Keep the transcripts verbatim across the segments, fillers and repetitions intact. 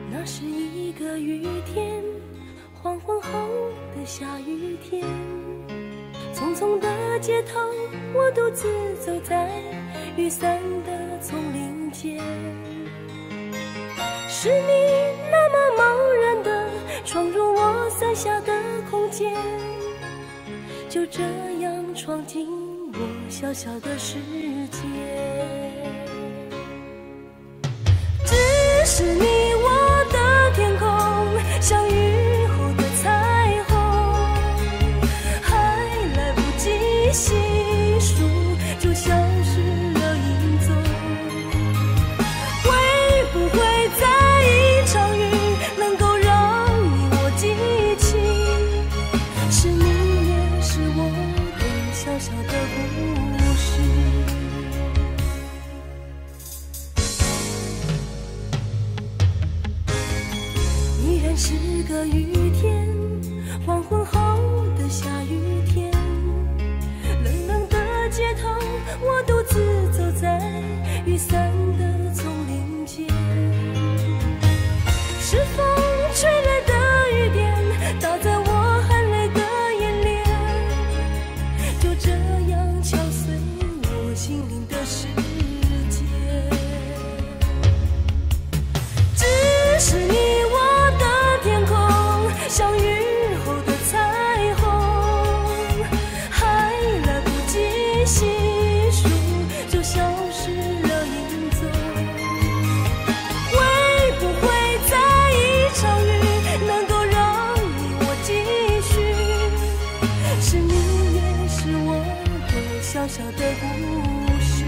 那是一个雨天，黄昏后的下雨天，匆匆的街头，我独自走在雨伞的丛林间。是你那么贸然的闯入我伞下的空间，就这样闯进我小小的世界。只是你我的天空，像雨后的彩虹，还来不及细数，就消失了影踪。会不会在一场雨能够让你我记起，是你也是我的小小的故事。依然是个雨天，黄昏后的下雨天，冷冷的街头，我独自走在雨伞的丛林间。是风吹来的雨点，打在我含泪的眼帘，就这样敲碎我心灵的世界。只是你我的天空，像雨后的彩虹，还来不及细数，就消失了影踪。会不会在一场雨能够让你我继续，是你也是我的小小的故事。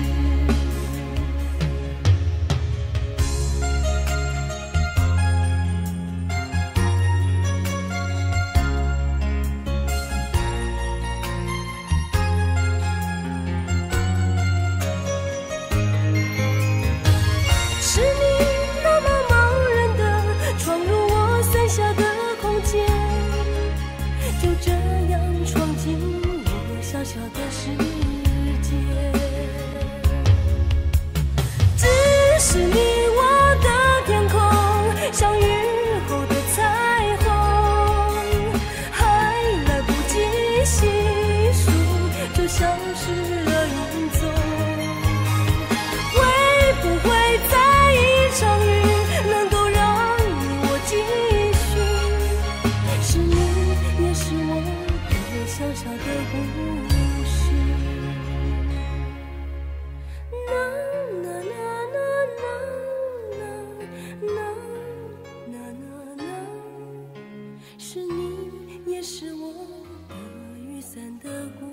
是你那么贸然的闯入我伞下的空间，就这样闯进我小小的世界。只是你我的天空，像雨后的彩虹，还来不及细数，就消失了影踪。会不会在一场雨能够让你我继续，是你也是我的小小的故事。啦啦啦啦啦啦啦啦，是你也是我的雨伞的故事。